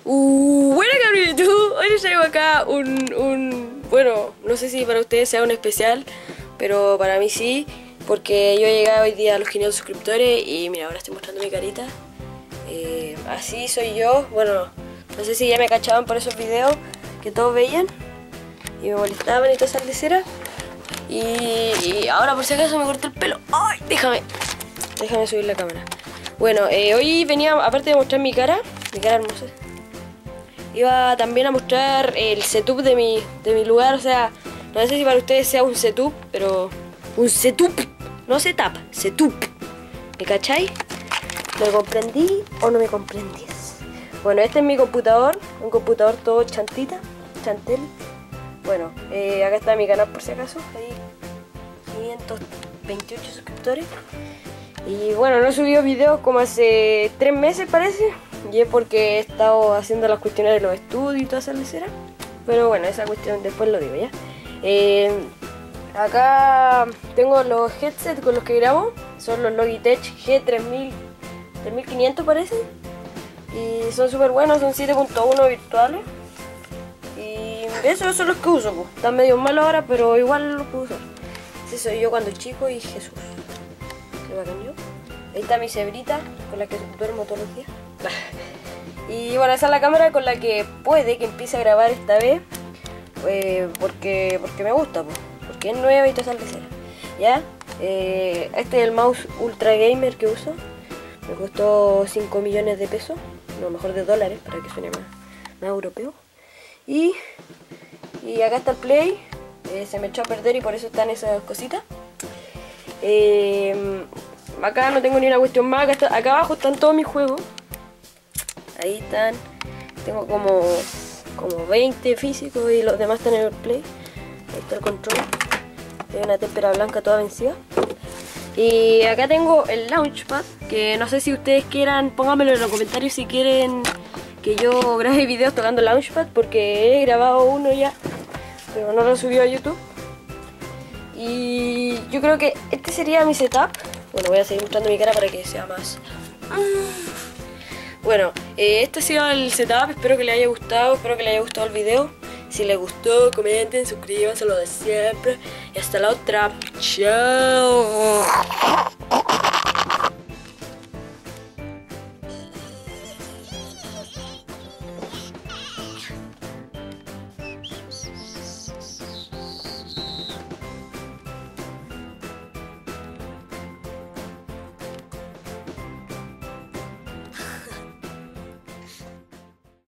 Buena cabrito, hoy les traigo acá bueno, no sé si para ustedes sea un especial, pero para mí sí, porque yo llegué hoy día a los 500 suscriptores y mira, ahora estoy mostrando mi carita. Así soy yo, bueno, no sé si ya me cachaban por esos videos que todos veían y me molestaban y toda esa lecera. Y ahora por si acaso me corté el pelo. ¡Ay! Déjame subir la cámara. Bueno, hoy venía, aparte de mostrar mi cara hermosa, iba también a mostrar el setup de mi lugar. O sea, no sé si para ustedes sea un setup, pero un setup, no setup, setup. ¿Me cacháis? ¿Me comprendí o no me comprendís? Bueno, este es mi computador, un computador todo chantel. Bueno, acá está mi canal por si acaso, hay 528 suscriptores. Y bueno, no he subido videos como hace 3 meses parece. Y es porque he estado haciendo las cuestiones de los estudios y toda esa lecera. Pero bueno, esa cuestión después lo digo ya. Acá tengo los headsets con los que grabo. Son los Logitech G3500 parece. Y son súper buenos, son 7.1 virtuales. Y esos son los que uso, pues. Están medio malos ahora, pero igual los puedo usar. Ese soy yo cuando chico y Jesús. Qué bacán yo. Ahí está mi cebrita con la que duermo todos los días. Y bueno, esa es la cámara con la que puede que empiece a grabar esta vez. Porque me gusta, pues. Porque es nueva y toda esa lecera. ¿Ya? Este es el mouse Ultra Gamer que uso. Me costó 5 millones de pesos. No, mejor de dólares, para que suene más europeo. Y acá está el Play. Se me echó a perder y por eso están esas cositas. Acá no tengo ni una cuestión más. Acá abajo están todos mis juegos. Ahí están. Tengo como 20 físicos y los demás están en el Play. Ahí está el control. Hay una témpera blanca toda vencida. Y acá tengo el Launchpad, que no sé si ustedes quieran, pónganmelo en los comentarios si quieren que yo grabe videos tocando el Launchpad, porque he grabado uno ya, pero no lo subí a YouTube. Y yo creo que este sería mi setup. Bueno, voy a seguir mostrando mi cara para que sea más... Bueno, este ha sido el setup, espero que les haya gustado, el video. Si les gustó, comenten, suscríbanse, lo de siempre. Y hasta la otra. Chao.